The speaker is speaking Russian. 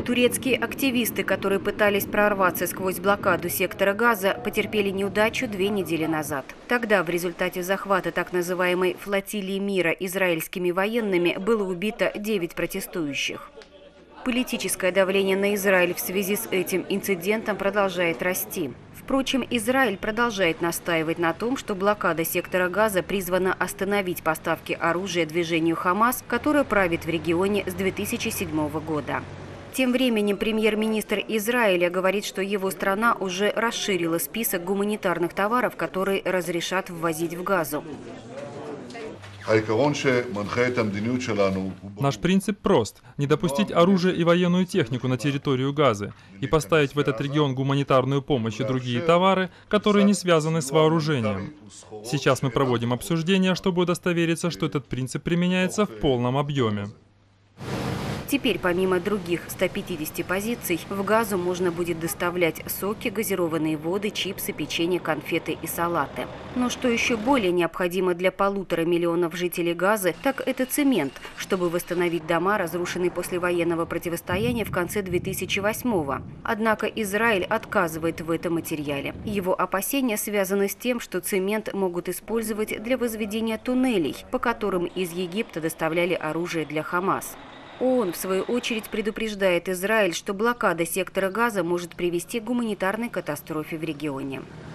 Турецкие активисты, которые пытались прорваться сквозь блокаду сектора Газа, потерпели неудачу 2 недели назад. Тогда в результате захвата так называемой флотилии мира израильскими военными было убито 9 протестующих. Политическое давление на Израиль в связи с этим инцидентом продолжает расти. Впрочем, Израиль продолжает настаивать на том, что блокада сектора Газа призвана остановить поставки оружия движению Хамас, которое правит в регионе с 2007 года. Тем временем премьер-министр Израиля говорит, что его страна уже расширила список гуманитарных товаров, которые разрешат ввозить в Газу. Наш принцип прост – не допустить оружие и военную технику на территорию Газы и поставить в этот регион гуманитарную помощь и другие товары, которые не связаны с вооружением. Сейчас мы проводим обсуждения, чтобы удостовериться, что этот принцип применяется в полном объеме. Теперь, помимо других 150 позиций, в Газу можно будет доставлять соки, газированные воды, чипсы, печенье, конфеты и салаты. Но что еще более необходимо для 1,5 миллиона жителей Газы, так это цемент, чтобы восстановить дома, разрушенные после военного противостояния в конце 2008-го. Однако Израиль отказывает в этом материале. Его опасения связаны с тем, что цемент могут использовать для возведения туннелей, по которым из Египта доставляли оружие для Хамас. ООН, в свою очередь, предупреждает Израиль, что блокада сектора Газа может привести к гуманитарной катастрофе в регионе.